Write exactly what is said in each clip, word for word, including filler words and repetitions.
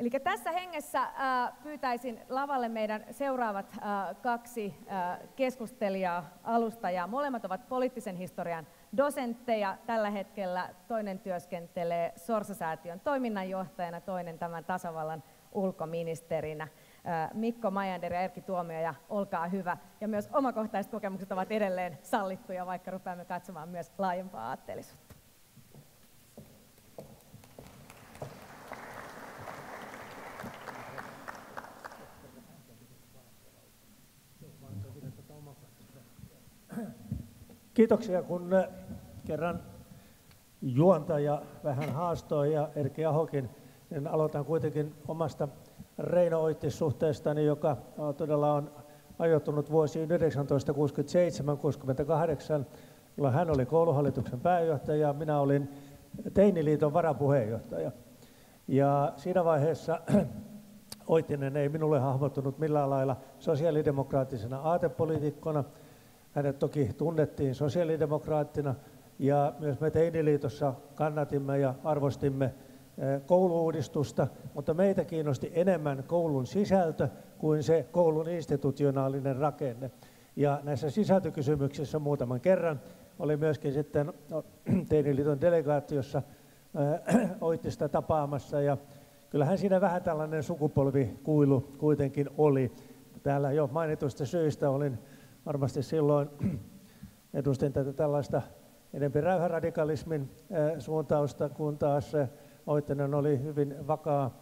Eli tässä hengessä äh, pyytäisin lavalle meidän seuraavat äh, kaksi äh, keskustelijaa, alustajaa. Molemmat ovat poliittisen historian dosentteja tällä hetkellä. Toinen työskentelee Sorsa-säätiön toiminnanjohtajana, toinen tämän tasavallan ulkoministerinä. Äh, Mikko Majander ja Erkki Tuomioja, olkaa hyvä. Ja myös omakohtaiset kokemukset ovat edelleen sallittuja, vaikka rupeamme katsomaan myös laajempaa aatteellisuutta. Kiitoksia, kun kerran juontaja vähän haastoi ja Erkki Ahokin, niin aloitan kuitenkin omasta Reino Oittis-suhteestani, joka todella on ajoittunut vuosiin yhdeksäntoista kuusikymmentäseitsemän kuusikymmentäkahdeksan, jolloin hän oli kouluhallituksen pääjohtaja ja minä olin Teiniliiton varapuheenjohtaja. Ja siinä vaiheessa Oittinen ei minulle hahmottunut millään lailla sosiaalidemokraattisena aatepoliitikkona. Hänet toki tunnettiin sosiaalidemokraattina ja myös me Teiniliitossa kannatimme ja arvostimme koulu-uudistusta, mutta meitä kiinnosti enemmän koulun sisältö kuin se koulun institutionaalinen rakenne. Ja näissä sisältökysymyksissä muutaman kerran oli myöskin sitten Teiniliiton delegaatiossa Oittista tapaamassa ja kyllähän siinä vähän tällainen sukupolvikuilu kuitenkin oli. Täällä jo mainituista syistä olin varmasti silloin edustin tätä tällaista enemmän räyhäradikalismin suuntausta, kun taas Oittinen oli hyvin vakaa,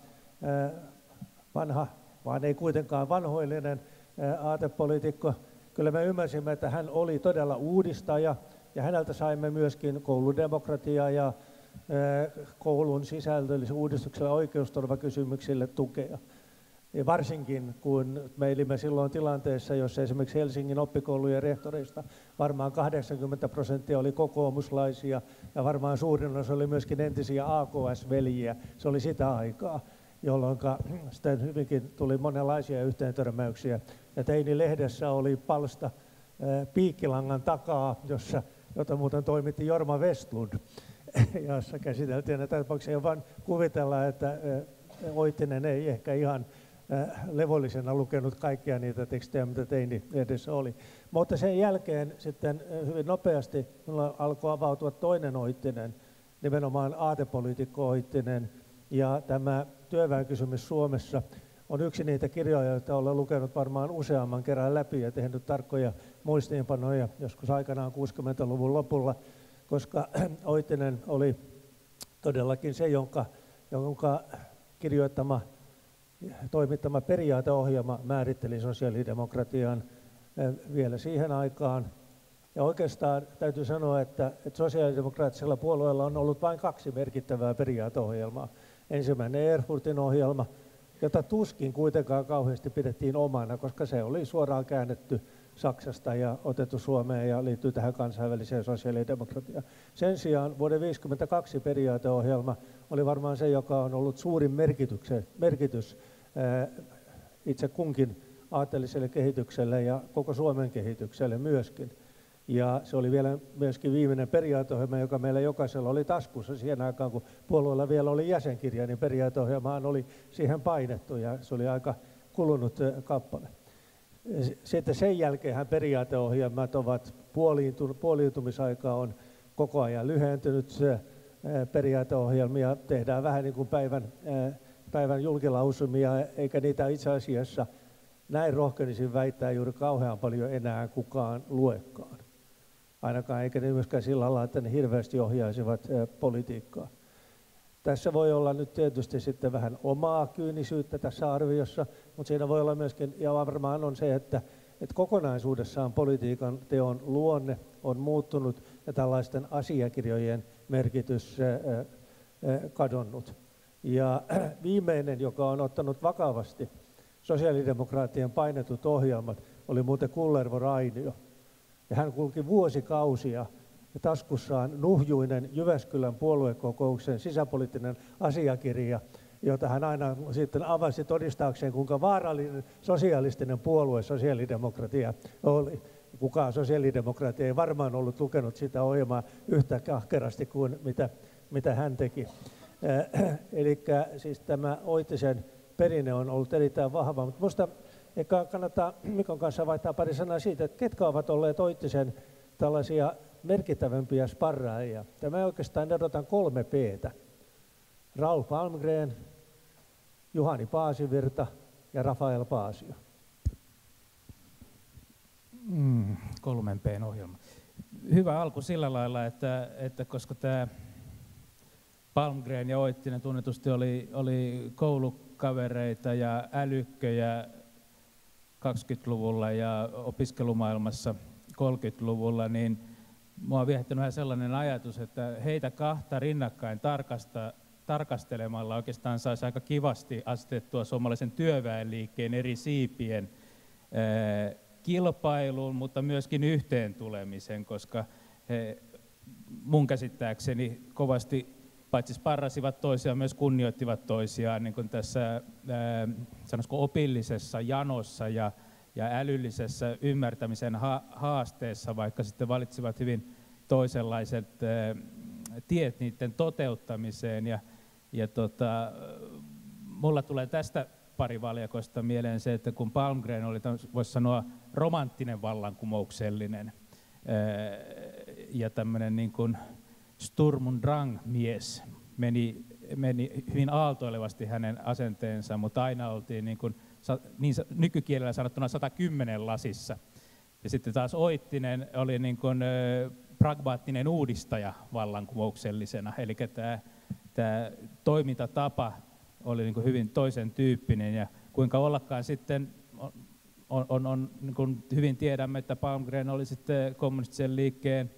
vanha, vaan ei kuitenkaan vanhoillinen aatepoliitikko. Kyllä me ymmärsimme, että hän oli todella uudistaja ja häneltä saimme myöskin kouludemokratiaa ja koulun sisällöllisille uudistukselle ja oikeusturvakysymyksille tukea. Ja varsinkin kun me elimme silloin tilanteessa, jossa esimerkiksi Helsingin oppikoulujen rehtoreista varmaan kahdeksankymmentä prosenttia oli kokoomuslaisia ja varmaan suurin osa oli myöskin entisiä A K S-veljiä. Se oli sitä aikaa, jolloin sitten hyvinkin tuli monenlaisia yhteentörmäyksiä. Ja Teini-lehdessä oli palsta Piikkilangan takaa, jossa, jota muuten toimitti Jorma Westlund, jossa käsiteltiin näitä tapauksia. Vaan kuvitella, että Oittinen ei ehkä ihan levollisena lukenut kaikkia niitä tekstejä, mitä Teini edessä oli. Mutta sen jälkeen sitten hyvin nopeasti minulla alkoi avautua toinen Oittinen, nimenomaan aatepoliitikko Oittinen. Ja tämä työväenkysymys Suomessa on yksi niitä kirjoja, joita olen lukenut varmaan useamman kerran läpi ja tehnyt tarkkoja muistiinpanoja joskus aikanaan kuusikymmentäluvun lopulla, koska Oittinen oli todellakin se, jonka, jonka kirjoittama toimittama periaateohjelma määritteli sosiaalidemokratian vielä siihen aikaan. Ja oikeastaan täytyy sanoa, että, että sosiaalidemokraattisella puolueella on ollut vain kaksi merkittävää periaateohjelmaa. Ensimmäinen Erfurtin ohjelma, jota tuskin kuitenkaan kauheasti pidettiin omana, koska se oli suoraan käännetty Saksasta ja otettu Suomeen ja liittyy tähän kansainväliseen sosiaalidemokratiaan. Sen sijaan vuoden tuhatyhdeksänsataayhdeksänkymmentäkaksi periaateohjelma oli varmaan se, joka on ollut suurin merkitys itse kunkin aatteelliselle kehitykselle ja koko Suomen kehitykselle myöskin. Ja se oli vielä myöskin viimeinen periaateohjelma, joka meillä jokaisella oli taskussa siihen aikaan, kun puolueella vielä oli jäsenkirja, niin periaateohjelmaan oli siihen painettu ja se oli aika kulunut kappale. Sitten sen jälkeen periaateohjelmat ovat puoliintumisaikaa on koko ajan lyhentynyt. Periaateohjelmia tehdään vähän niin kuin päivän, päivän julkilausumia, eikä niitä itse asiassa näin rohkenisin väittää juuri kauhean paljon enää kukaan luekaan. Ainakaan eikä ne myöskään sillä lailla, että ne hirveästi ohjaisivat politiikkaa. Tässä voi olla nyt tietysti sitten vähän omaa kyynisyyttä tässä arviossa, mutta siinä voi olla myöskin, ja varmaan on se, että, että kokonaisuudessaan politiikan teon luonne on muuttunut ja tällaisten asiakirjojen merkitys kadonnut. Ja viimeinen, joka on ottanut vakavasti sosiaalidemokraattien painetut ohjelmat, oli muuten Kullervo Rainio. Ja hän kulki vuosikausia taskussaan nuhjuinen Jyväskylän puoluekokouksen sisäpoliittinen asiakirja, jota hän aina sitten avasi todistaakseen, kuinka vaarallinen sosialistinen puolue sosiaalidemokratia oli. Kukaan sosiaalidemokratia ei varmaan ollut lukenut sitä ohjelmaa yhtä ahkerasti kuin mitä, mitä hän teki. Eli siis tämä Oittisen perinne on ollut erittäin vahva, mutta minusta ehkä kannattaa Mikon kanssa vaihtaa pari sanaa siitä, että ketkä ovat olleet Oittisen tällaisia merkittävämpiä sparraajia. Tämä oikeastaan erotan kolme P:tä. Raul Palmgren, Juhani Paasivirta ja Rafael Paasio. Mm, kolmen P:n ohjelma. Hyvä alku sillä lailla, että, että koska tämä Palmgren ja Oittinen tunnetusti oli, oli koulukavereita ja älykköjä kaksikymmentäluvulla ja opiskelumaailmassa kolmekymmentäluvulla, niin minua on viehättänyt vähän sellainen ajatus, että heitä kahta rinnakkain tarkasta, tarkastelemalla oikeastaan saisi aika kivasti asetettua suomalaisen työväenliikkeen eri siipien ää, kilpailuun, mutta myöskin yhteen tulemisen, koska he mun käsittääkseni kovasti paitsi sparrasivat toisiaan, myös kunnioittivat toisiaan niin kuin tässä ää, sanoisiko opillisessa janossa ja, ja älyllisessä ymmärtämisen ha- haasteessa, vaikka sitten valitsivat hyvin toisenlaiset ää, tiet niiden toteuttamiseen. Ja, ja tota, mulla tulee tästä pari valjakosta mieleen se, että kun Palmgren oli, voisi sanoa, romanttinen vallankumouksellinen ää, ja tämmöinen niin kuin Sturm und Drang-mies, meni, meni hyvin aaltoilevasti hänen asenteensa, mutta aina oltiin niin kuin, niin nykykielellä sanottuna sata kymmenen lasissa. Ja sitten taas Oittinen oli niin kuin pragmaattinen uudistaja vallankumouksellisena, eli tämä, tämä toimintatapa oli niin kuin hyvin toisen tyyppinen, ja kuinka ollakaan sitten on, on, on niin kuin hyvin tiedämme, että Palmgren oli sitten kommunistisen liikkeen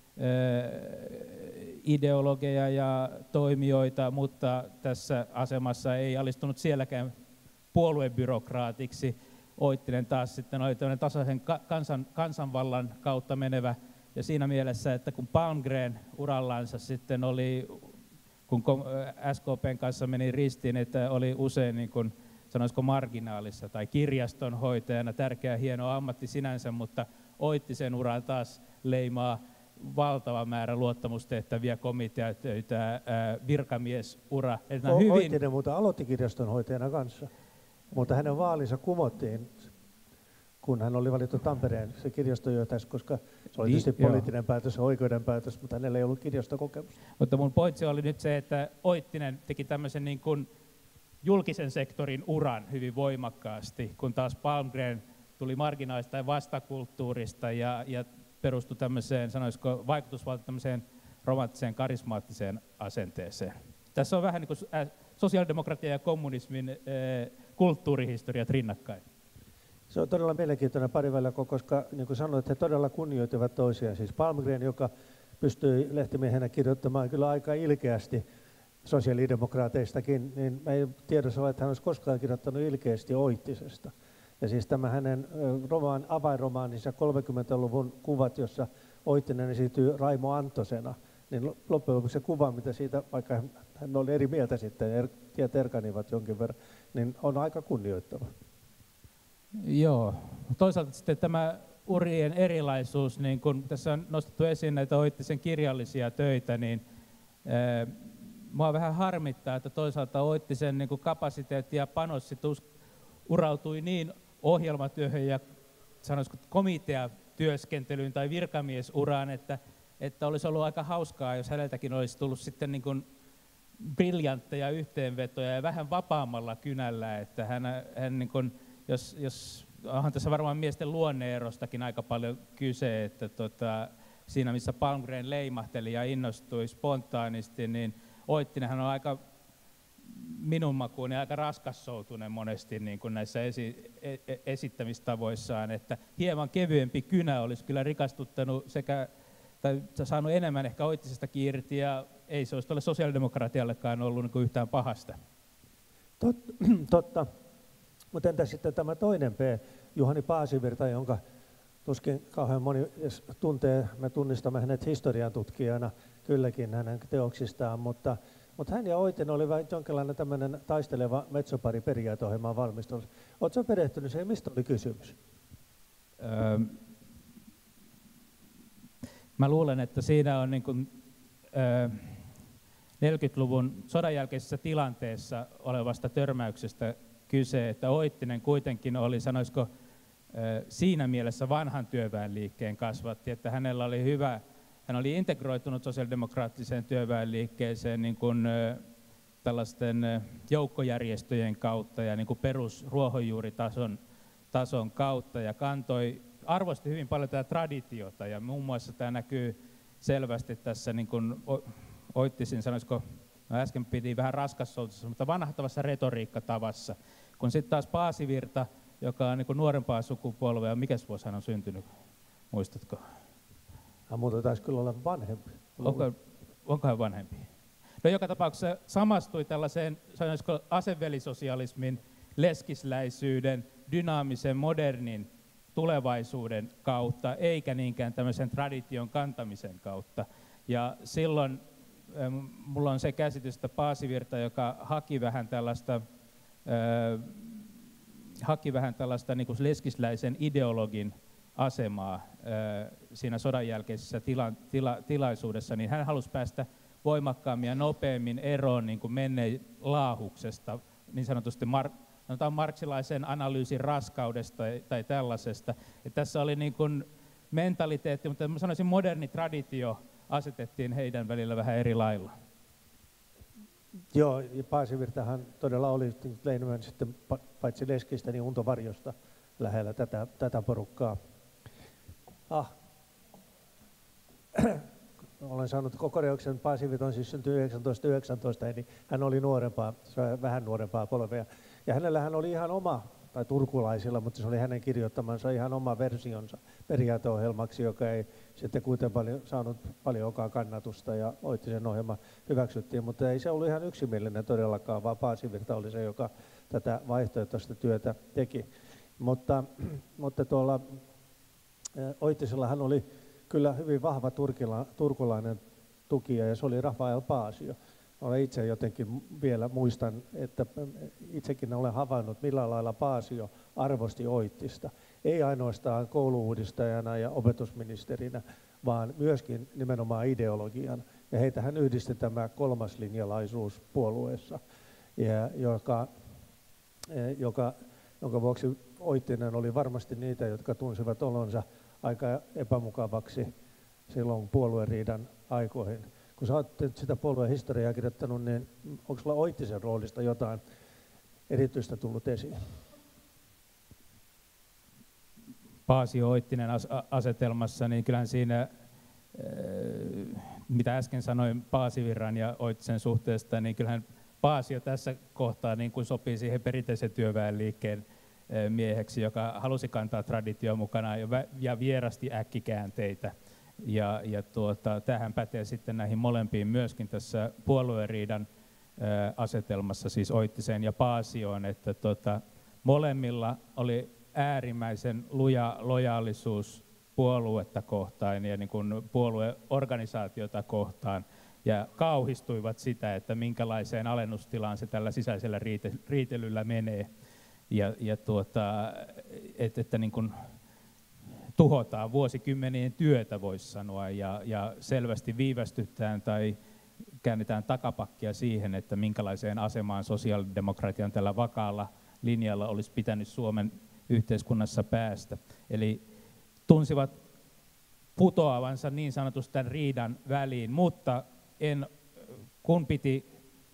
ideologeja ja toimijoita, mutta tässä asemassa ei alistunut sielläkään puoluebyrokraatiksi. Oittinen taas sitten oli tämmöinen tasaisen kansan, kansanvallan kautta menevä, ja siinä mielessä, että kun Palmgren urallansa sitten oli, kun S K P:n kanssa meni ristiin, että oli usein niin kuin, sanoisiko marginaalissa tai kirjastonhoitajana, tärkeä hieno ammatti sinänsä, mutta Oittisen uraa taas leimaa valtava määrä luottamustehtäviä, komiteatöitä, virkamiesura. O- hyvin... Oittinen muuta aloitti kirjastonhoitajana kanssa, mutta hänen vaalinsa kumottiin, kun hän oli valittu Tampereen se kirjastojohtajaksi, koska se oli tietysti niin, poliittinen joo. päätös ja oikeuden päätös, mutta hänellä ei ollut kirjastokokemusta. Mutta mun pointsi oli nyt se, että Oittinen teki tämmöisen niin kuin julkisen sektorin uran hyvin voimakkaasti, kun taas Palmgren tuli marginaalista ja vastakulttuurista ja, ja perustui tämmöiseen, sanoisiko, vaikutusvalta tämmöiseen romanttiseen, karismaattiseen asenteeseen. Tässä on vähän niin kuin sosiaalidemokratia ja kommunismin äh, kulttuurihistoriat rinnakkain. Se on todella mielenkiintoinen pariväliako, koska niin kuin sanoit, he todella kunnioitivat toisiaan. Siis Palmgren, joka pystyi lehtimiehenä kirjoittamaan kyllä aika ilkeästi sosiaalidemokraateistakin, niin me ei tiedossa ole, että hän olisi koskaan kirjoittanut ilkeästi Oittisesta. Ja siis tämä hänen romaan, avainromaaninsa kolmekymmentäluvun kuvat, jossa Oittinen esiintyy Raimo Antosena, niin loppujen lopuksi se kuva, mitä siitä, vaikka hän oli eri mieltä sitten, er, tiet erkanivat jonkin verran, niin on aika kunnioittava. Joo. Toisaalta sitten tämä urien erilaisuus, niin kun tässä on nostettu esiin näitä Oittisen kirjallisia töitä, niin ää, mua vähän harmittaa, että toisaalta Oittisen niin kun kapasiteetti ja panostus urautui niin ohjelmatyöhön ja sanoisiko komiteatyöskentelyyn tai virkamiesuraan, että, että olisi ollut aika hauskaa, jos häneltäkin olisi tullut sitten niin kuin briljantteja yhteenvetoja ja vähän vapaammalla kynällä, että hän, hän niin kuin, jos, jos onhan tässä varmaan miesten luonneerostakin aika paljon kyse, että tota, siinä missä Palmgren leimahteli ja innostui spontaanisti, niin Oittinenhan on aika minun makuuni aika raskassoutunen monesti niin kuin näissä esi- e- esittämistavoissaan, että hieman kevyempi kynä olisi kyllä rikastuttanut sekä, tai saanut enemmän ehkä Oittisesta irti, ja ei se olisi tuolle sosiaalidemokratiallekaan ollut niin kuin yhtään pahasta. Tot, totta, mutta entä sitten tämä toinen P, Juhani Paasivirta, jonka tuskin kauhean moni tuntee, me tunnistamme hänet historian tutkijana kylläkin hänen teoksistaan, mutta Mutta hän ja Oitinen oli vähän jonkinlainen tämmöinen taisteleva metsopari periaateohjelmaan valmistelussa. Oletko perehtynyt siihen, mistä oli kysymys? Öö, mä luulen, että siinä on niin kuin, öö, neljäkymmentäluvun sodan jälkeisessä tilanteessa olevasta törmäyksestä kyse, että Oittinen kuitenkin oli, sanoisiko, siinä mielessä vanhan työväenliikkeen kasvatti, että hänellä oli hyvä, hän oli integroitunut sosiaalidemokraattiseen työväenliikkeeseen niin kuin tällaisten joukkojärjestöjen kautta ja niin kuin perusruohonjuuritason tason kautta ja kantoi, arvosti hyvin paljon tätä traditiota ja muun muassa tämä näkyy selvästi tässä niin kuin Oittisen, sanoisiko, no äsken piti vähän raskassoutuisessa, mutta vanhahtavassa retoriikkatavassa, kun sitten taas Paasivirta, joka on niin kuin nuorempaa sukupolvea, mikäs vuosi hän on syntynyt, muistatko? Hän muuten taisi kyllä olla vanhempi. Onko, onko hän vanhempi? No joka tapauksessa samastui tällaiseen, sanoisiko, asevelisosialismin, leskisläisyyden, dynaamisen, modernin tulevaisuuden kautta, eikä niinkään tämmöisen tradition kantamisen kautta. Ja silloin ähm, mulla on se käsitys, että Paasivirta, joka haki vähän tällaista, äh, haki vähän tällaista niin kuin leskisläisen ideologin asemaa äh, siinä sodan jälkeisessä tila, tila, tilaisuudessa, niin hän halusi päästä voimakkaammin ja nopeammin eroon niin kuin menneen laahuksesta, niin sanotusti mar, sanotaan marksilaisen analyysin raskaudesta tai, tai tällaisesta. Et tässä oli niin kuin mentaliteetti, mutta mä sanoisin moderni traditio asetettiin heidän välillä vähän eri lailla. Joo, ja Paasivirtahan todella oli enemmän sitten paitsi leskistä, niin Untovarjosta lähellä tätä, tätä porukkaa. Ah. Olen saanut kokoreuksen, Paasivirta on siis syntyi yhdeksäntoista yhdeksäntoista, eli hän oli nuorempaa, vähän nuorempaa polvea. Ja hänellähän oli ihan oma, tai turkulaisilla, mutta se oli hänen kirjoittamansa ihan oma versionsa periaateohjelmaksi, joka ei sitten kuitenkaan paljon, saanut paljonkaan kannatusta, ja Oittisen ohjelma hyväksyttiin, mutta ei se ollut ihan yksimielinen todellakaan, vaan Paasivirta oli se, joka tätä vaihtoehtoista työtä teki. Mutta, mutta tuolla Oittisellahan oli kyllä hyvin vahva turkila, turkulainen tukija, ja se oli Rafael Paasio. Olen itse jotenkin vielä muistan, että itsekin olen havainnut, millä lailla Paasio arvosti Oittista. Ei ainoastaan kouluuudistajana ja opetusministerinä, vaan myöskin nimenomaan ideologian. Ja heitähän yhdisti tämä kolmaslinjalaisuus puolueessa, ja joka, joka, jonka vuoksi Oittinen oli varmasti niitä, jotka tunsivat olonsa aika epämukavaksi silloin puolueriidan aikoihin. Kun sä oot sitä puolueen historiaa kirjoittanut, niin onko sulla Oittisen roolista jotain erityistä tullut esiin? Paasio-Oittinen asetelmassa, niin kyllähän siinä, mitä äsken sanoin Paasivirran ja Oittisen suhteesta, niin kyllähän Paasio tässä kohtaa niin kuin sopii siihen perinteisen työväenliikkeen mieheksi, joka halusi kantaa traditioon mukana ja vierasti äkkikäänteitä. Ja, ja tuota, tämähän pätee sitten näihin molempiin myöskin tässä puolueriidan ää, asetelmassa, siis Oittiseen ja Paasioon, että tota, molemmilla oli äärimmäisen luja lojaalisuus puoluetta kohtaan ja niin kuin puolueorganisaatiota kohtaan, ja kauhistuivat sitä, että minkälaiseen alennustilaan se tällä sisäisellä riite, riitelyllä menee, ja, ja tuota, et, että niin kuin tuhotaan vuosikymmenien työtä, voisi sanoa, ja, ja selvästi viivästytään tai käännetään takapakkia siihen, että minkälaiseen asemaan sosiaalidemokratian tällä vakaalla linjalla olisi pitänyt Suomen yhteiskunnassa päästä. Eli tunsivat putoavansa niin sanotusti tämän riidan väliin, mutta en, kun, piti,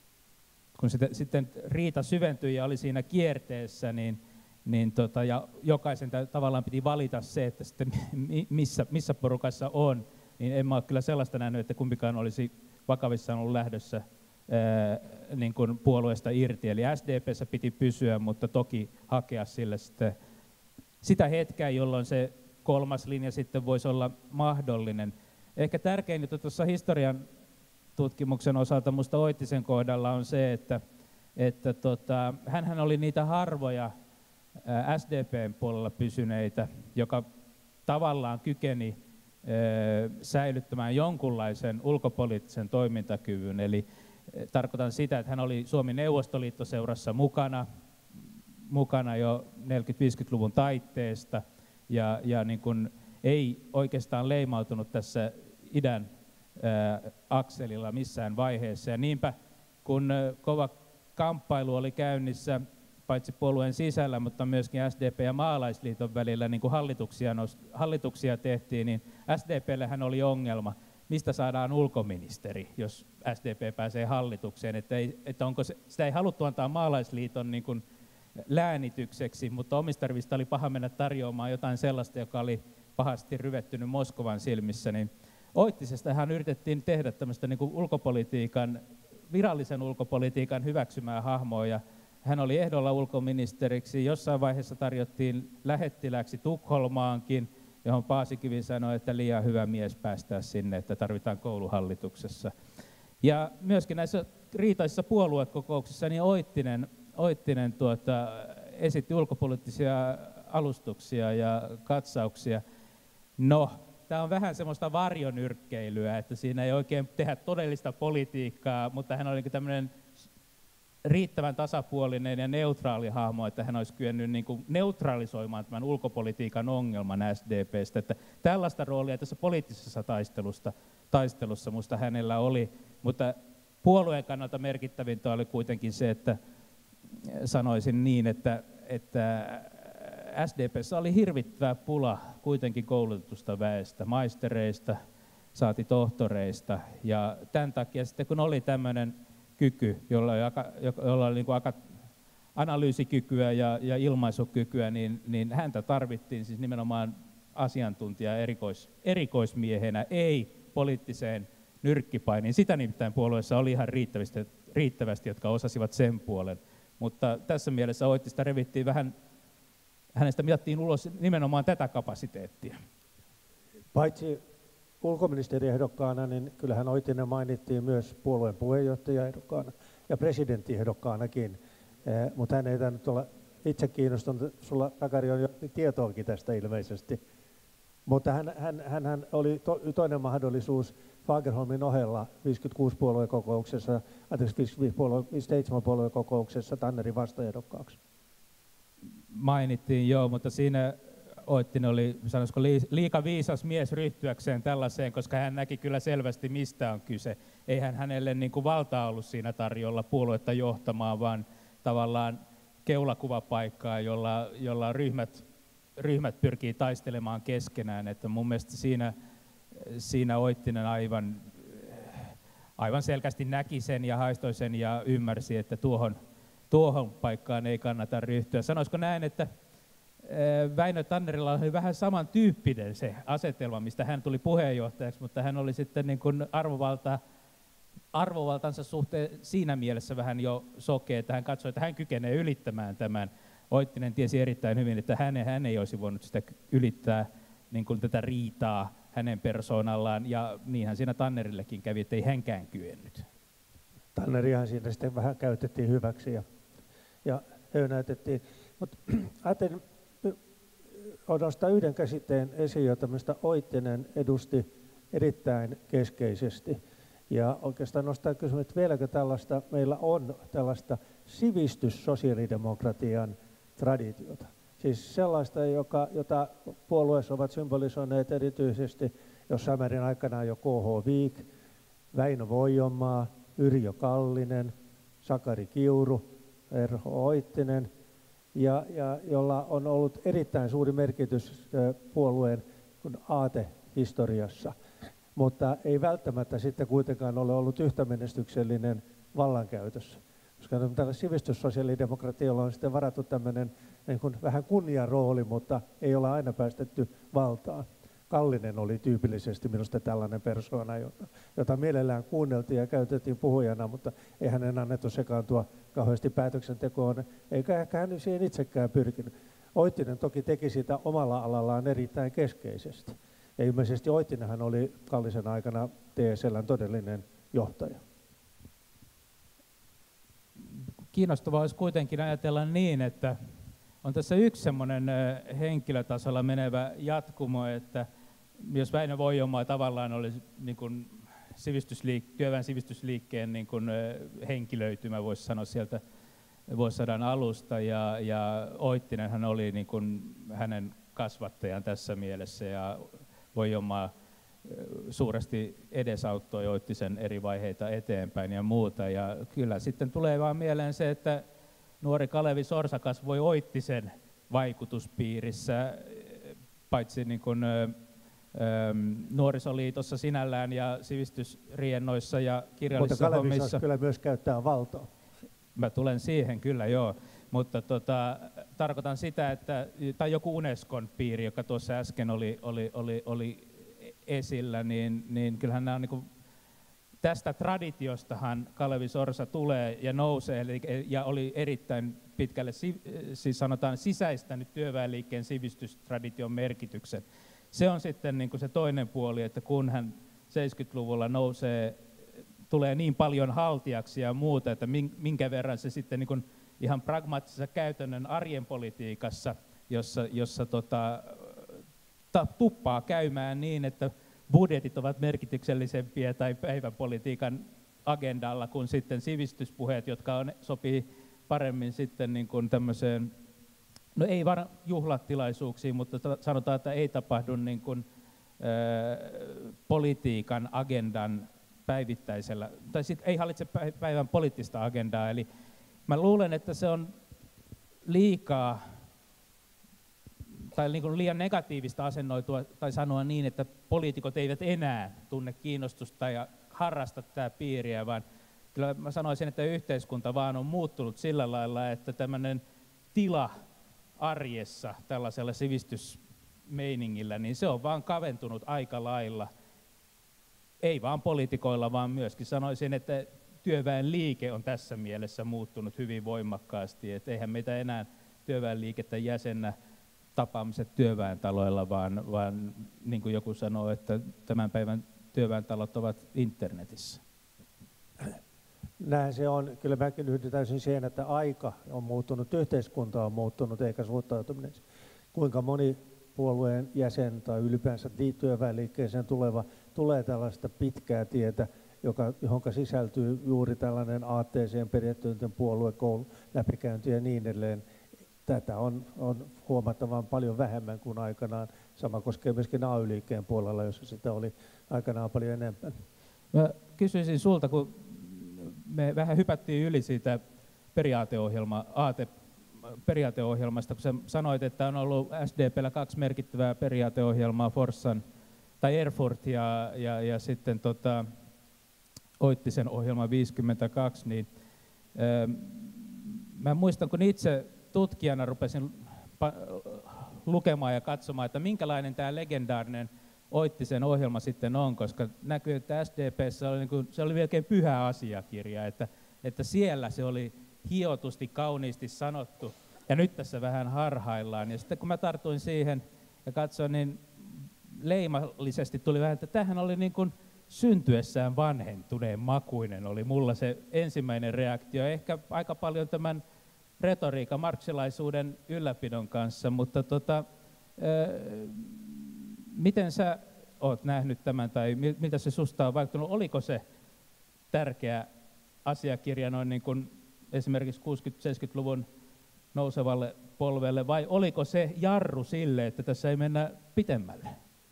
kun sitten, sitten riita syventyi ja oli siinä kierteessä, niin Niin tota, ja jokaisen tavallaan piti valita se, että sitten missä, missä porukassa on, niin en mä ole kyllä sellaista nähnyt, että kumpikaan olisi vakavissaan ollut lähdössä ää, niin kuin puolueesta irti. Eli S D P:ssä piti pysyä, mutta toki hakea sille sitten sitä hetkeä, jolloin se kolmas linja sitten voisi olla mahdollinen. Ehkä tärkein juttu tuossa historian tutkimuksen osalta musta Oittisen kohdalla on se, että, että tota, hänhän oli niitä harvoja S D P:n puolella pysyneitä, joka tavallaan kykeni säilyttämään jonkunlaisen ulkopoliittisen toimintakyvyn. Eli tarkoitan sitä, että hän oli Suomen Neuvostoliittoseurassa mukana, mukana jo neljäkymmentä-viisikymmentäluvun taitteesta, ja, ja niin kuin ei oikeastaan leimautunut tässä idän akselilla missään vaiheessa. Ja niinpä kun kova kamppailu oli käynnissä paitsi puolueen sisällä, mutta myöskin S D P ja Maalaisliiton välillä, niin kuin hallituksia, hallituksia tehtiin, niin S D P:llähän oli ongelma, mistä saadaan ulkoministeri, jos S D P pääsee hallitukseen. Että ei, että onko se, sitä ei haluttu antaa Maalaisliiton niin kuin läänitykseksi, mutta omista rivistä oli paha mennä tarjoamaan jotain sellaista, joka oli pahasti ryvettynyt Moskovan silmissä. Niin Oittisestahan yritettiin tehdä tämmöistä niin kuin ulkopolitiikan, virallisen ulkopolitiikan hyväksymää hahmoa, ja hän oli ehdolla ulkoministeriksi. Jossain vaiheessa tarjottiin lähettiläksi Tukholmaankin, johon Paasikivi sanoi, että liian hyvä mies päästää sinne, että tarvitaan kouluhallituksessa. Ja myöskin näissä riitaisissa puoluekokouksissa niin Oittinen, Oittinen tuota, esitti ulkopoliittisia alustuksia ja katsauksia. No, tämä on vähän semmoista varjonyrkkeilyä, että siinä ei oikein tehdä todellista politiikkaa, mutta hän oli tämmöinen riittävän tasapuolinen ja neutraali hahmo, että hän olisi kyennyt niin kuin neutralisoimaan tämän ulkopolitiikan ongelman S D P:stä. Että tällaista roolia tässä poliittisessa taistelusta, taistelussa musta hänellä oli, mutta puolueen kannalta merkittävintä oli kuitenkin se, että sanoisin niin, että, että S D P:ssä oli hirvittävä pula kuitenkin koulutetusta väestä, maistereista, saati tohtoreista, ja tämän takia sitten kun oli tämmöinen kyky, jolla oli, aka, jolla oli niin kuin aka, analyysikykyä ja, ja ilmaisukykyä, niin, niin häntä tarvittiin siis nimenomaan asiantuntija erikois, erikoismiehenä, ei poliittiseen nyrkkipainiin. Sitä nimittäin puolueessa oli ihan riittävästi, riittävästi, jotka osasivat sen puolen. Mutta tässä mielessä Oittista revittiin vähän, hänestä mitattiin ulos nimenomaan tätä kapasiteettia. Paitsi ulkoministeriehdokkaana, niin kyllähän Oittinen mainittiin myös puolueen puheenjohtajaehdokkaana ja presidenttiehdokkaanakin, eh, mutta hän ei tainnut olla itse kiinnostunut, sulla Sakari on jo tietoakin tästä ilmeisesti. Mutta hän, hän, hän, hän oli to, toinen mahdollisuus Fagerholmin ohella viisikymmentäkuusi puoluekokouksessa, anteeksi viisikymmentäseitsemän puoluekokouksessa Tannerin vastaehdokkaaksi. Mainittiin joo, mutta siinä Oittinen oli, sanoisiko, liika viisas mies ryhtyäkseen tällaiseen, koska hän näki kyllä selvästi, mistä on kyse. Eihän hänelle niin kuin valtaa ollut siinä tarjolla puoluetta johtamaan, vaan tavallaan keulakuvapaikkaa, jolla, jolla ryhmät, ryhmät pyrkii taistelemaan keskenään. Että mun mielestä siinä, siinä Oittinen aivan, aivan selkeästi näki sen ja haistoi sen ja ymmärsi, että tuohon, tuohon paikkaan ei kannata ryhtyä. Sanoisiko näin, että Väinö Tannerilla oli vähän samantyyppinen se asetelma, mistä hän tuli puheenjohtajaksi, mutta hän oli sitten niin kuin arvovalta, arvovaltansa suhteen siinä mielessä vähän jo sokea, että hän katsoi, että hän kykenee ylittämään tämän. Oittinen tiesi erittäin hyvin, että hän, hän ei olisi voinut sitä ylittää niin kuin tätä riitaa hänen persoonallaan, ja niinhän siinä Tannerillekin kävi, että ei hänkään kyennyt. Tannerihan siinä sitten vähän käytettiin hyväksi ja, ja höynäytettiin. Mutta ajattelin nostaa yhden käsitteen esiin, jota minusta Oittinen edusti erittäin keskeisesti. Ja oikeastaan nostaa kysymys, että vieläkö tällaista, meillä on tällaista sivistyssosiaalidemokratian traditiota. Siis sellaista, joka, jota puolueessa ovat symbolisoineet erityisesti jossain määrin aikanaan jo K H Viik, Väinö Voijomaa, Yrjö Kallinen, Sakari Kiuru, Erho Oittinen, ja, ja jolla on ollut erittäin suuri merkitys puolueen aatehistoriassa, mutta ei välttämättä sitten kuitenkaan ole ollut yhtä menestyksellinen vallankäytössä. Koska tällä sivistyssosiaalidemokratialla on sitten varattu tämmöinen niin kuin vähän kunniarooli, mutta ei ole aina päästetty valtaan. Kallinen oli tyypillisesti minusta tällainen persoona, jota, jota mielellään kuunneltiin ja käytettiin puhujana, mutta ei hänen annettu sekaantua kauheasti päätöksentekoon, eikä ehkä hän siihen itsekään pyrkinyt. Oittinen toki teki sitä omalla alallaan erittäin keskeisesti. Ja ilmeisesti Oittinenhan oli Kallisen aikana T S L:n todellinen johtaja. Kiinnostavaa olisi kuitenkin ajatella niin, että on tässä yksi semmoinen henkilötasolla menevä jatkumo, että jos Väinö Voijomaa tavallaan oli niin kuin sivistysliik- työväen sivistysliikkeen niin kuin henkilöitymä, voisi sanoa sieltä vuosisadan alusta, ja, ja Oittinen hän oli niin kuin hänen kasvattajan tässä mielessä, ja Voijomaa suuresti edesauttoi Oittisen eri vaiheita eteenpäin ja muuta. Ja kyllä sitten tulee vaan mieleen se, että nuori Kalevi Sorsa kasvoi Oittisen vaikutuspiirissä, paitsi niin kuin, ö, ö, nuorisoliitossa sinällään ja sivistysriennoissa ja kirjallisissa Mutta Kalevi hommissa. kyllä myös käyttää valtaa. Mä tulen siihen kyllä, joo. Mutta tota, tarkoitan sitä, että, tai joku Unescon piiri, joka tuossa äsken oli, oli, oli, oli esillä, niin, niin kyllähän nämä on niin kuin, tästä traditiostahan Kalevi Sorsa tulee ja nousee, eli, ja oli erittäin pitkälle, siis sanotaan sisäistänyt työväenliikkeen sivistystradition merkityksen. Se on sitten niin kuin se toinen puoli, että kun hän seitsemänkymmentäluvulla nousee, tulee niin paljon haltijaksi ja muuta, että minkä verran se sitten niin kuin ihan pragmaattisessa käytännön arjen politiikassa, jossa, jossa tota, ta, tuppaa käymään niin, että budjetit ovat merkityksellisempiä tai päivänpolitiikan agendalla kuin sitten sivistyspuheet, jotka on, sopii paremmin sitten niin kuin tämmöiseen, no ei vain juhlatilaisuuksiin, mutta sanotaan, että ei tapahdu niin kuin, ö, politiikan agendan päivittäisellä, tai sit ei hallitse päivän poliittista agendaa, eli mä luulen, että se on liikaa tai niin kuin liian negatiivista asennoitua tai sanoa niin, että poliitikot eivät enää tunne kiinnostusta ja harrasta tätä piiriä, vaan kyllä mä sanoisin, että yhteiskunta vaan on muuttunut sillä lailla, että tämmöinen tila arjessa tällaisella sivistysmeiningillä, niin se on vaan kaventunut aika lailla. Ei vaan poliitikoilla, vaan myöskin sanoisin, että työväenliike on tässä mielessä muuttunut hyvin voimakkaasti, että eihän meitä enää työväenliikettä jäsennä tapaamiset työväentaloilla, vaan, vaan niin kuin joku sanoo, että tämän päivän työväentalot ovat internetissä. Näin se on. Kyllä mäkin yhdyn täysin siihen, että aika on muuttunut, yhteiskunta on muuttunut eikä suhtautuminen. Kuinka moni puolueen jäsen tai ylipäänsä työväenliikkeeseen tuleva tulee tällaista pitkää tietä, joka, johon sisältyy juuri tällainen aatteeseen periaatteiden puoluekoulu, läpikäynti ja niin edelleen. Tätä on, on huomattavan paljon vähemmän kuin aikanaan. Sama koskee myöskin A Y-liikkeen puolella, jossa sitä oli aikanaan paljon enemmän. Mä kysyisin sulta, kun me vähän hypättiin yli siitä periaateohjelma, aate, periaateohjelmasta, kun sä sanoit, että on ollut S D P:llä kaksi merkittävää periaateohjelmaa, Forssan tai Erfurt ja, ja, ja sitten tota, Oittisen ohjelma viisikymmentäkaksi, niin ö, mä muistan, kun itse tutkijana rupesin lukemaan ja katsomaan, että minkälainen tämä legendaarinen Oittisen ohjelma sitten on, koska näkyy, että S D P:ssä oli, niin kuin, se oli melkein pyhä asiakirja, että, että siellä se oli hiotusti, kauniisti sanottu, ja nyt tässä vähän harhaillaan. Ja sitten kun mä tartuin siihen ja katsoin, niin leimallisesti tuli vähän, että tämähän oli niin kuin syntyessään vanhentuneen makuinen, oli mulla se ensimmäinen reaktio, ehkä aika paljon tämän retoriikan, marksilaisuuden ylläpidon kanssa, mutta tota, ö, miten sä oot nähnyt tämän, tai miltä se susta on vaikuttanut? Oliko se tärkeä asiakirja noin niin kuin esimerkiksi kuusikymmentä-seitsemänkymmentäluvun nousevalle polvelle, vai oliko se jarru sille, että tässä ei mennä pitemmälle?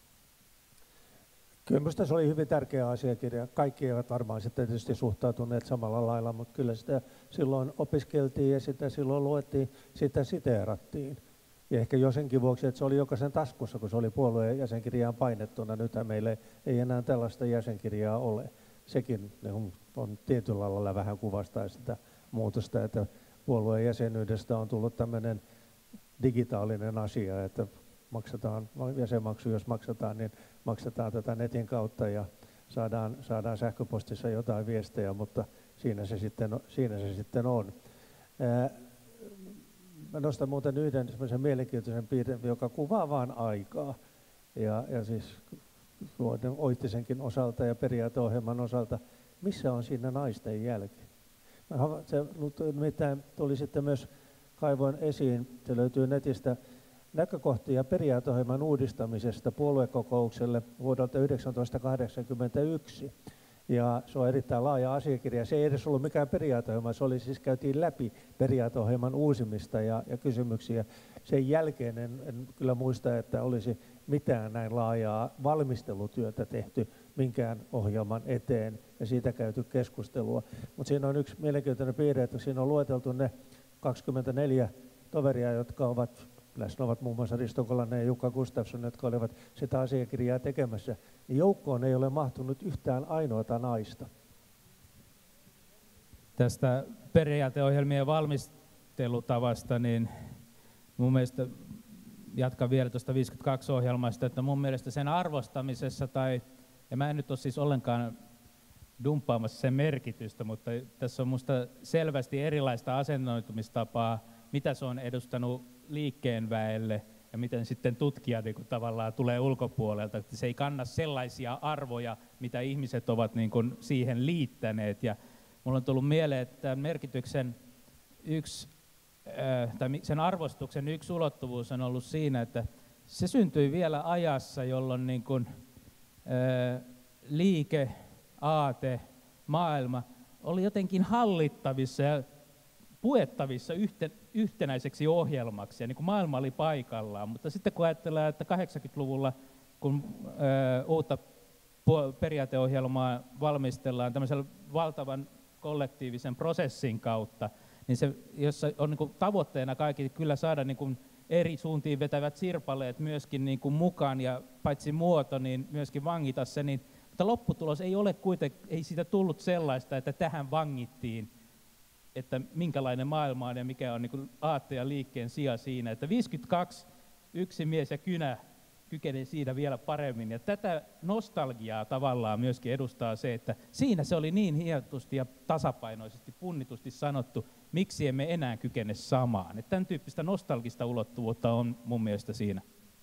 Kyllä minusta se oli hyvin tärkeä asiakirja. Kaikki eivät varmaan sitten tietysti suhtautuneet samalla lailla, mutta kyllä sitä silloin opiskeltiin ja sitä silloin luettiin, sitä siteerattiin. Ja ehkä jo senkin vuoksi, että se oli jokaisen taskussa, kun se oli puolueen jäsenkirjaan painettuna. Nythän meillä ei enää tällaista jäsenkirjaa ole. Sekin on tietyllä lailla vähän kuvastaa sitä muutosta, että puolueen jäsenyydestä on tullut tämmöinen digitaalinen asia, että maksetaan jäsenmaksu, jos maksetaan, niin maksetaan tätä netin kautta ja saadaan, saadaan sähköpostissa jotain viestejä, mutta siinä se sitten, siinä se sitten on. Ää, mä nostan muuten yhden semmoisen mielenkiintoisen piirteen, joka kuvaa vaan aikaa. Ja, ja siis Oittisenkin osalta ja periaateohjelman osalta, missä on siinä naisten jälki? Se nimittäin tuli sitten myös, kaivoin esiin, se löytyy netistä, näkökohtia periaateohjelman uudistamisesta puoluekokoukselle vuodelta yhdeksäntoistasataakahdeksankymmentäyksi. Ja se on erittäin laaja asiakirja. Se ei edes ollut mikään periaateohjelma, se oli siis käytiin läpi periaateohjelman uusimista ja, ja kysymyksiä. Sen jälkeen en, en kyllä muista, että olisi mitään näin laajaa valmistelutyötä tehty minkään ohjelman eteen ja siitä käyty keskustelua. Mutta siinä on yksi mielenkiintoinen piirre, että siinä on lueteltu ne kaksikymmentäneljä toveria, jotka ovat, läsnä ovat muun muassa Risto Kolanen ja Jukka Gustafsson, jotka olivat sitä asiakirjaa tekemässä, niin joukkoon ei ole mahtunut yhtään ainoata naista. Tästä periaateohjelmien valmistelutavasta, niin mun mielestä jatkan vielä tuosta viisikymmentäkaksi ohjelmasta, että mun mielestä sen arvostamisessa, tai, ja mä en nyt ole siis ollenkaan dumppaamassa sen merkitystä, mutta tässä on musta selvästi erilaista asennoitumistapaa, mitä se on edustanut liikkeen väelle ja miten sitten tutkija niin kuin tavallaan tulee ulkopuolelta, että se ei kanna sellaisia arvoja, mitä ihmiset ovat niin kuin siihen liittäneet. Ja mulla on tullut mieleen, että merkityksen yksi, äh, tai sen arvostuksen yksi ulottuvuus on ollut siinä, että se syntyi vielä ajassa, jolloin niin kuin, äh, liike, aate, maailma oli jotenkin hallittavissa ja puettavissa yhten, yhtenäiseksi ohjelmaksi, ja niin kuin maailma oli paikallaan. Mutta sitten kun ajatellaan, että kahdeksankymmentäluvulla, kun ö, uutta periaateohjelmaa valmistellaan tämmöisen valtavan kollektiivisen prosessin kautta, niin se, jossa on niin kuin tavoitteena kaikki kyllä saada niin kuin eri suuntiin vetävät sirpaleet myöskin niin kuin mukaan, ja paitsi muoto, niin myöskin vangita se, niin, mutta lopputulos ei ole kuitenkaan, ei siitä tullut sellaista, että tähän vangittiin, että minkälainen maailma on ja mikä on niin kuin aatteen ja liikkeen sija siinä. Että viisikymmentäkaksi yksi mies ja kynä kykenee siinä vielä paremmin. Ja tätä nostalgiaa tavallaan myöskin edustaa se, että siinä se oli niin hienosti ja tasapainoisesti, punnitusti sanottu, miksi emme enää kykene samaan. Että tämän tyyppistä nostalgista ulottuvuutta on mun mielestä siinä.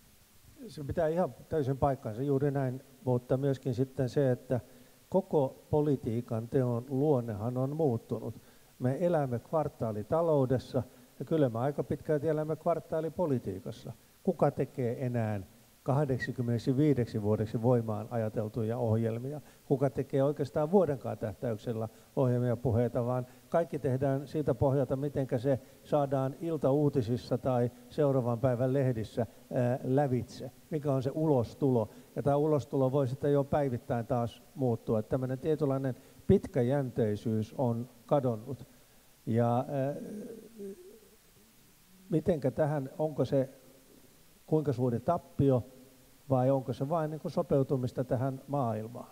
Se pitää ihan täysin paikkansa, juuri näin, mutta myöskin sitten se, että koko politiikan teon luonnehan on muuttunut. Me elämme kvartaalitaloudessa ja kyllä me aika pitkälti elämme kvartaalipolitiikassa. Kuka tekee enää kahdeksankymmentäviisi vuodeksi voimaan ajateltuja ohjelmia? Kuka tekee oikeastaan vuodenkaan tähtäyksellä ohjelmia puheita, vaan kaikki tehdään siitä pohjalta, miten se saadaan iltauutisissa tai seuraavan päivän lehdissä ää, lävitse. Mikä on se ulostulo? Ja tämä ulostulo voi sitten jo päivittäin taas muuttua. Tällainen tietynlainen pitkäjänteisyys on kadonnut. Ja äh, mitenkä tähän, onko se kuinka suuri tappio vai onko se vain niin kuin sopeutumista tähän maailmaan?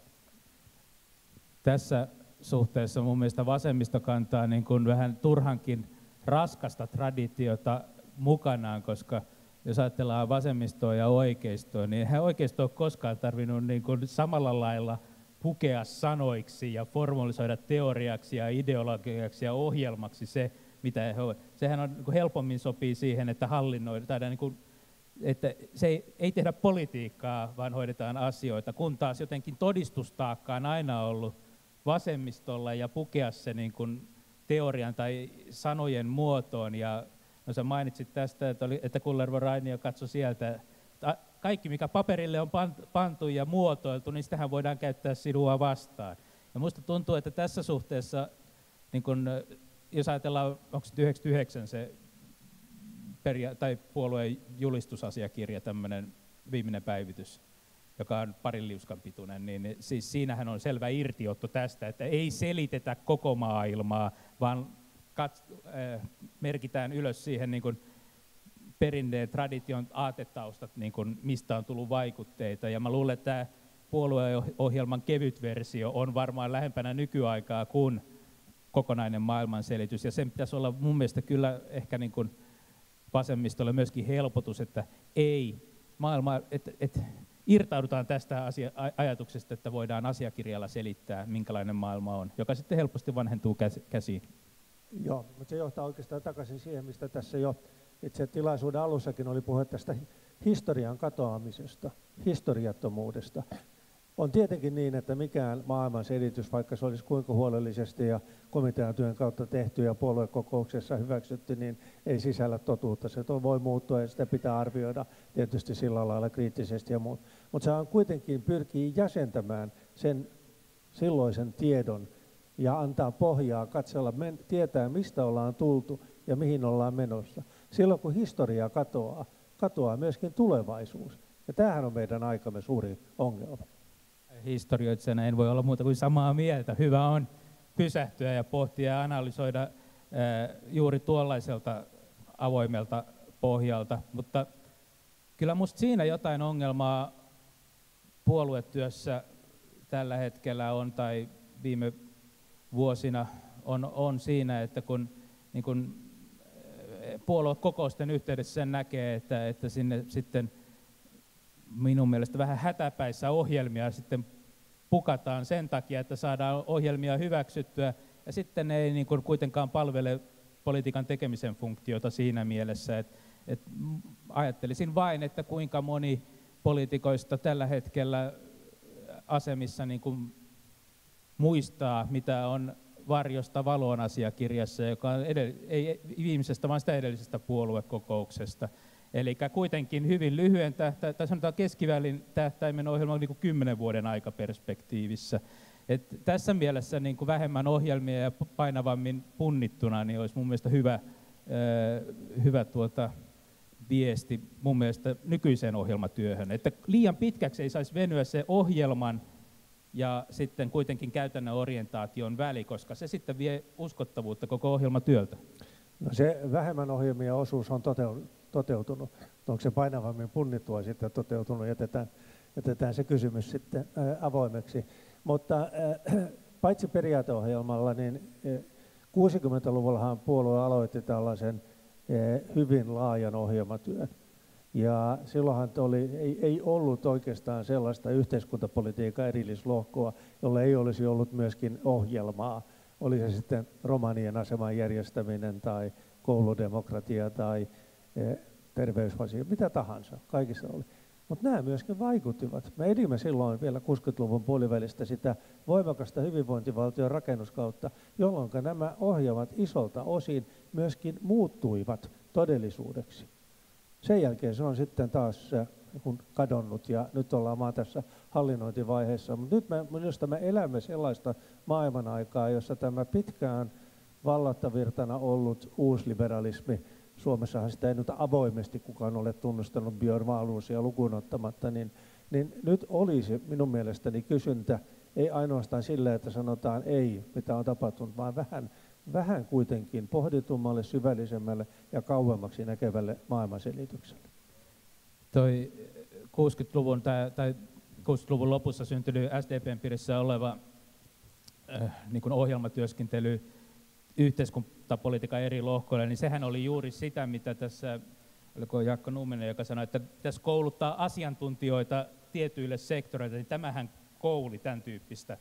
Tässä suhteessa mun mielestä vasemmisto kantaa niin kuin vähän turhankin raskasta traditiota mukanaan, koska jos ajatellaan vasemmistoa ja oikeistoa, niin eihän oikeisto ole koskaan tarvinnut niin kuin samalla lailla pukea sanoiksi ja formalisoida teoriaksi ja ideologiaksi ja ohjelmaksi se, mitä he ovat. Sehän on, niin kuin helpommin sopii siihen, että hallinnoidaan, niin kuin, että se ei, ei tehdä politiikkaa, vaan hoidetaan asioita, kun taas jotenkin todistustaakka on aina ollut vasemmistolla ja pukea se niin kuin teorian tai sanojen muotoon. Ja no sä mainitsit tästä, että, oli, että Kullervo Rainio katsoi sieltä, kaikki, mikä paperille on pantu ja muotoiltu, niin sitähän voidaan käyttää sinua vastaan. Ja musta tuntuu, että tässä suhteessa, niin kun, jos ajatellaan, onko se yhdeksänkymmentäyhdeksän se peria- tai puolueen julistusasiakirja, tämmöinen viimeinen päivitys, joka on parin liuskan pituinen, niin siis siinähän on selvä irtiotto tästä, että ei selitetä koko maailmaa, vaan kat- äh, merkitään ylös siihen niin kun perinteen, tradition, aatetaustat, niin kun mistä on tullut vaikutteita. Ja mä luulen, että tämä puolueohjelman kevyt versio on varmaan lähempänä nykyaikaa kuin kokonainen maailmanselitys. Ja sen pitäisi olla mun mielestä kyllä ehkä niin kun vasemmistolle myöskin helpotus, että ei maailma, että et, irtaudutaan tästä asia, ajatuksesta, että voidaan asiakirjalla selittää, minkälainen maailma on, joka sitten helposti vanhentuu käsiin. Joo, mutta se johtaa oikeastaan takaisin siihen, mistä tässä jo itse tilaisuuden alussakin oli puhe tästä historian katoamisesta, historiattomuudesta. On tietenkin niin, että mikään maailman selitys, vaikka se olisi kuinka huolellisesti ja komitean työn kautta tehty ja puoluekokouksessa hyväksytty, niin ei sisällä totuutta. Se voi muuttua ja sitä pitää arvioida tietysti sillä lailla kriittisesti ja muut. Mutta se on kuitenkin pyrkii jäsentämään sen silloisen tiedon ja antaa pohjaa katsella, men, tietää mistä ollaan tultu ja mihin ollaan menossa. Silloin kun historia katoaa, katoaa myöskin tulevaisuus. Ja tämähän on meidän aikamme suuri ongelma. Historioitsijana en voi olla muuta kuin samaa mieltä. Hyvä on pysähtyä ja pohtia ja analysoida äh, juuri tuollaiselta avoimelta pohjalta. Mutta kyllä musta siinä jotain ongelmaa puoluetyössä tällä hetkellä on, tai viime vuosina on, on siinä, että kun, niin kun puoluekokousten yhteydessä sen näkee, että, että sinne sitten minun mielestä vähän hätäpäissä ohjelmia sitten pukataan sen takia, että saadaan ohjelmia hyväksyttyä, ja sitten ne ei niin kuin kuitenkaan palvele politiikan tekemisen funktiota siinä mielessä, että, että ajattelisin vain, että kuinka moni poliitikoista tällä hetkellä asemissa niin kuin muistaa, mitä on Varjosta valoon -asiakirjassa, joka on edell- ei viimeisestä, vaan sitä edellisestä puoluekokouksesta. Eli kuitenkin hyvin lyhyen tähtäimen, tai sanotaan keskivälin tähtäimen ohjelma niin kuin kymmenen vuoden aikaperspektiivissä. Et tässä mielessä niin kuin vähemmän ohjelmia ja painavammin punnittuna niin olisi mun mielestä hyvä, äh, hyvä tuota, viesti mun mielestä nykyiseen ohjelmatyöhön. Että liian pitkäksi ei saisi venyä se ohjelman ja sitten kuitenkin käytännön orientaation väli, koska se sitten vie uskottavuutta koko ohjelmatyöltä. No se vähemmän ohjelmia osuus on toteutunut. Onko se painavammin punnittua sitten toteutunut? Jätetään, jätetään se kysymys sitten ää, avoimeksi. Mutta ää, paitsi periaateohjelmalla, niin ää, kuusikymmentäluvullahan puolue aloitti tällaisen ää, hyvin laajan ohjelmatyön. Ja silloinhan oli, ei, ei ollut oikeastaan sellaista yhteiskuntapolitiikan erillislohkoa, jolla ei olisi ollut myöskin ohjelmaa. Oli se sitten romanien aseman järjestäminen tai kouludemokratia tai e, terveysvasio, mitä tahansa, kaikissa oli. Mutta nämä myöskin vaikuttivat. Me edimme silloin vielä kuusikymmentäluvun puolivälistä sitä voimakasta hyvinvointivaltion rakennuskautta, jolloin nämä ohjelmat isolta osin myöskin muuttuivat todellisuudeksi. Sen jälkeen se on sitten taas kun kadonnut ja nyt ollaan vaan tässä hallinnointivaiheessa. Mutta nyt me, minusta me elämme sellaista maailman aikaa, jossa tämä pitkään vallattavirtana ollut uusliberalismi, Suomessahan sitä ei nyt avoimesti kukaan ole tunnustanut Björn Wahlroosia lukuun ottamatta, niin, niin nyt olisi minun mielestäni kysyntä ei ainoastaan sillä, että sanotaan ei, mitä on tapahtunut, vaan vähän, vähän kuitenkin pohditummalle, syvällisemmälle ja kauemmaksi näkevälle maailmanselitykselle. Toi kuusikymmentäluvun tai, tai kuusikymmentäluvun lopussa syntynyt S D P:n piirissä oleva äh, niin kuin ohjelmatyöskentely yhteiskuntapolitiikan eri lohkoille, niin sehän oli juuri sitä, mitä tässä, oliko Jaakko Numminen, joka sanoi, että tässä kouluttaa asiantuntijoita tietyille sektoreille, niin tämähän kouli tämän tyyppistä,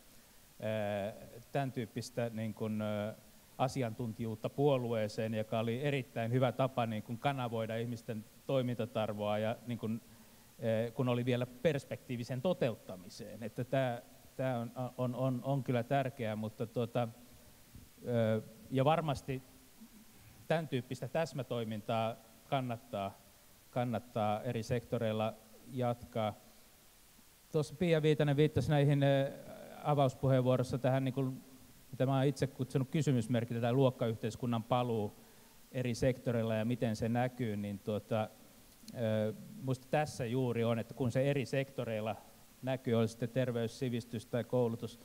tämän tyyppistä niin kuin, asiantuntijuutta puolueeseen, joka oli erittäin hyvä tapa niin kuin kanavoida ihmisten toimintatarvoa ja niin kuin, kun oli vielä perspektiivisen toteuttamiseen. Että tämä, tämä on, on, on, on kyllä tärkeää, mutta tuota, ja varmasti tämän tyyppistä täsmätoimintaa kannattaa, kannattaa eri sektoreilla jatkaa. Tuossa Pia Viitanen viittasi näihin avauspuheenvuorossa tähän, niin kuin, mitä mä olen itse kutsunut kysymysmerkitä, tämä luokkayhteiskunnan paluu eri sektoreilla ja miten se näkyy, niin tuota, musta tässä juuri on, että kun se eri sektoreilla näkyy, oli sitten terveys, sivistys tai koulutus,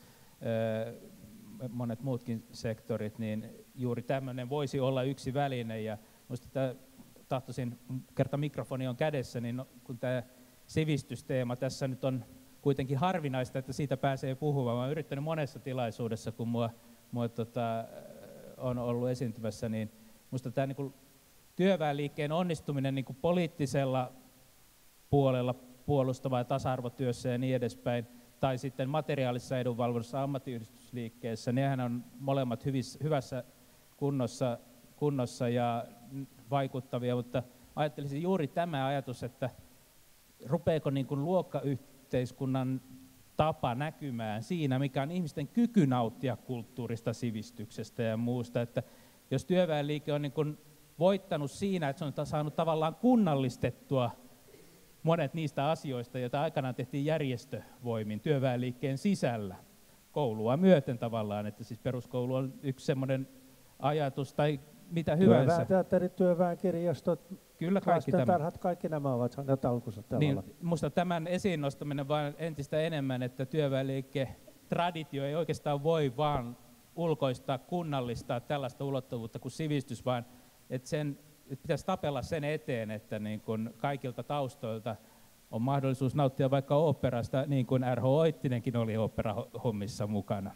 monet muutkin sektorit, niin juuri tämmöinen voisi olla yksi väline. Ja musta tämä, tahtoisin, kerta mikrofoni on kädessä, niin no, kun tämä sivistysteema tässä nyt on kuitenkin harvinaista, että siitä pääsee puhumaan. Mä olen yrittänyt monessa tilaisuudessa, kun mua, mua tota, on ollut esiintymässä, niin musta tämä niin työväenliikkeen onnistuminen niin poliittisella puolella puolustavaa tasa-arvotyössä ja niin edespäin, tai sitten materiaalisessa edunvalvonnassa ammattiyhdistysliikkeessä, nehän on molemmat hyvissä, hyvässä kunnossa, kunnossa ja vaikuttavia, mutta ajattelisin juuri tämä ajatus, että rupeeko niin kuin luokkayhteiskunnan tapa näkymään siinä, mikä on ihmisten kyky nauttia kulttuurista, sivistyksestä ja muusta, että jos työväenliike on niin kuin voittanut siinä, että se on saanut tavallaan kunnallistettua monet niistä asioista, joita aikanaan tehtiin järjestövoimin työväenliikkeen sisällä, koulua myöten tavallaan, että siis peruskoulu on yksi semmoinen ajatus tai mitä hyvänsä. Työväenteatterit, työväenkirjastot, kyllä kaikki tämä. Lastentarhat, kaikki nämä ovat saaneet alkunsa tällä niin, musta tämän esiin nostaminen vaan entistä enemmän, että työväenliikke traditio ei oikeastaan voi vaan ulkoistaa, kunnallistaa tällaista ulottuvuutta kuin sivistys, vaan että sen että pitäisi tapella sen eteen, että niin kun kaikilta taustoilta on mahdollisuus nauttia vaikka oopperasta, niin kuin R H Oittinenkin oli oopperahommissa mukana.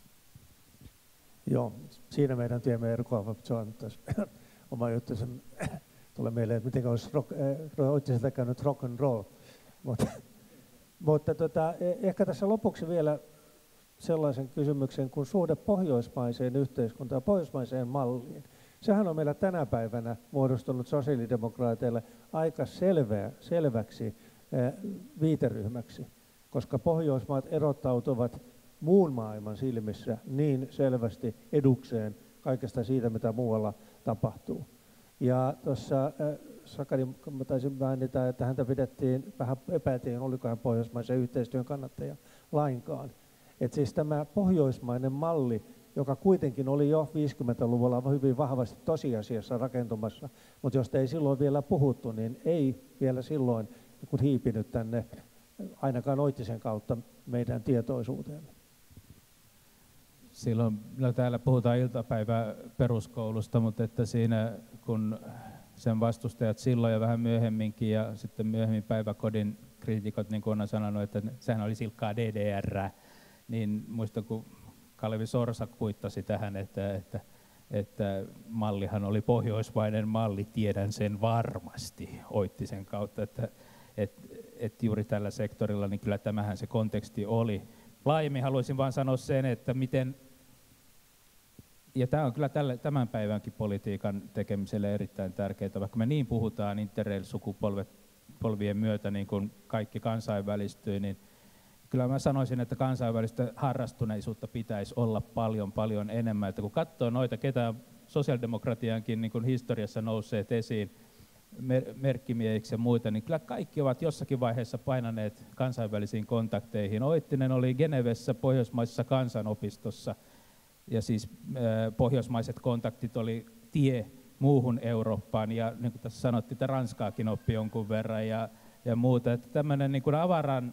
Joo, siinä meidän tiemme eroavat. Se on tässä oma juttu. Tulee mieleen, että miten olisi rock, äh, Oittiselta käynyt rock and roll. Mutta, mutta tota, ehkä tässä lopuksi vielä sellaisen kysymyksen kuin suhde pohjoismaiseen yhteiskuntaan ja pohjoismaiseen malliin. Sehän on meillä tänä päivänä muodostunut sosiaalidemokraateille aika selvä, selväksi eh, viiteryhmäksi, koska Pohjoismaat erottautuvat muun maailman silmissä niin selvästi edukseen kaikesta siitä, mitä muualla tapahtuu. Ja tuossa äh, Sakari, mä taisin mainita, että häntä pidettiin, vähän epäiltiin, oliko hän pohjoismaisen yhteistyön kannattaja lainkaan. Että siis tämä pohjoismainen malli, joka kuitenkin oli jo viisikymmentäluvulla hyvin vahvasti tosiasiassa rakentumassa, mutta josta ei silloin vielä puhuttu, niin ei vielä silloin kun hiipinyt tänne ainakaan Oittisen kautta meidän tietoisuuteemme. Silloin, no täällä puhutaan iltapäivä peruskoulusta, mutta että siinä kun sen vastustajat silloin ja vähän myöhemminkin ja sitten myöhemmin päiväkodin kriitikot, niin kuin on sanonut, että sehän oli silkkaa D D R, niin muistan kun Kalevi Sorsa kuittasi tähän, että, että, että mallihan oli pohjoismainen malli, tiedän sen varmasti Oittisen kautta, että et, et juuri tällä sektorilla, niin kyllä tämähän se konteksti oli. Laajemmin haluaisin vain sanoa sen, että miten, ja tämä on kyllä tälle, tämän päivänkin politiikan tekemiselle erittäin tärkeää, vaikka me niin puhutaan interrail-sukupolvien myötä, niin kun kaikki kansainvälistyy, niin kyllä mä sanoisin, että kansainvälistä harrastuneisuutta pitäisi olla paljon, paljon enemmän. Että kun katsoo noita, ketä sosiaalidemokratiankin niin kun historiassa nousseet esiin, mer merkkimiehiksi ja muita, niin kyllä kaikki ovat jossakin vaiheessa painaneet kansainvälisiin kontakteihin. Oittinen oli Genevessä Pohjoismaisessa kansanopistossa, ja siis äh, pohjoismaiset kontaktit oli tie muuhun Eurooppaan, ja niin kuin tässä sanottiin, että Ranskaakin oppi jonkun verran ja, ja muuta. Että tämmöinen niin kuin avaran,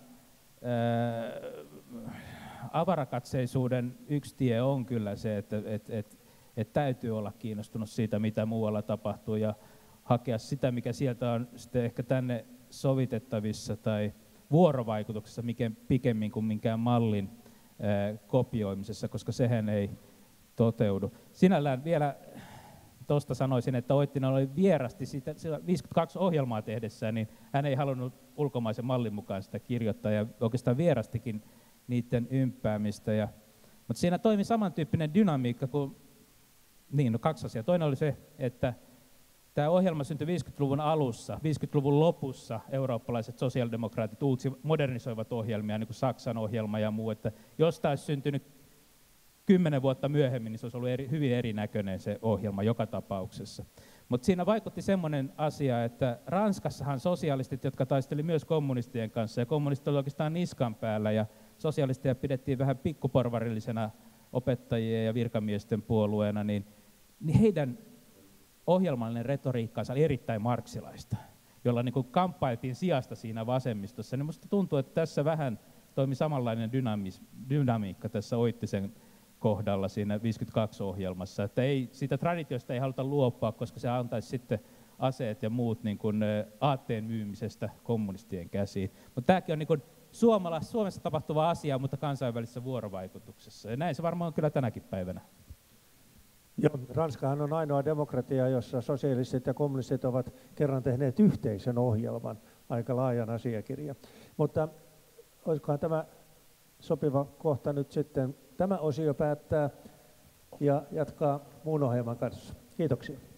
äh, avarakatseisuuden yksi tie on kyllä se, että et, et, et täytyy olla kiinnostunut siitä, mitä muualla tapahtuu, ja hakea sitä, mikä sieltä on sitten ehkä tänne sovitettavissa tai vuorovaikutuksessa pikemmin kuin minkään mallin ää, kopioimisessa, koska sehän ei toteudu. Sinällään vielä tuosta sanoisin, että Oittinen oli vierasti sitä, viisikymmentäkaksi ohjelmaa tehdessään, niin hän ei halunnut ulkomaisen mallin mukaan sitä kirjoittaa ja oikeastaan vierastikin niiden ympäämistä. Ja, mutta siinä toimi samantyyppinen dynamiikka kuin, niin no kaksi asiaa. Toinen oli se, että tämä ohjelma syntyi viisikymmentäluvun alussa, viisikymmentäluvun lopussa eurooppalaiset sosiaalidemokraatit uutsi modernisoivat ohjelmia, niin kuin Saksan ohjelma ja muu, että jos tämä olisi syntynyt kymmenen vuotta myöhemmin, niin se olisi ollut eri, hyvin erinäköinen se ohjelma joka tapauksessa. Mutta siinä vaikutti semmoinen asia, että Ranskassahan sosialistit, jotka taisteli myös kommunistien kanssa, ja kommunistit olivat oikeastaan niskan päällä, ja sosialisteja pidettiin vähän pikkuporvarillisena opettajien ja virkamiesten puolueena, niin, niin heidän ohjelmallinen retoriikkaansa oli erittäin marksilaista, jolla niin kuin kamppailtiin sijasta siinä vasemmistossa. Niin musta tuntuu, että tässä vähän toimi samanlainen dynamis, dynamiikka tässä Oittisen kohdalla siinä viisikymmentäkaksi ohjelmassa, että ei, siitä traditiosta ei haluta luopua, koska se antaisi sitten aseet ja muut niin kuin aatteen myymisestä kommunistien käsiin. Mutta tämäkin on niin kuin Suomessa tapahtuva asia, mutta kansainvälisessä vuorovaikutuksessa. Ja näin se varmaan on kyllä tänäkin päivänä. Joo, Ranskahan on ainoa demokratia, jossa sosialistit ja kommunistit ovat kerran tehneet yhteisen ohjelman, aika laajan asiakirja. Mutta olisikohan tämä sopiva kohta nyt sitten tämä osio päättää ja jatkaa muun ohjelman kanssa. Kiitoksia.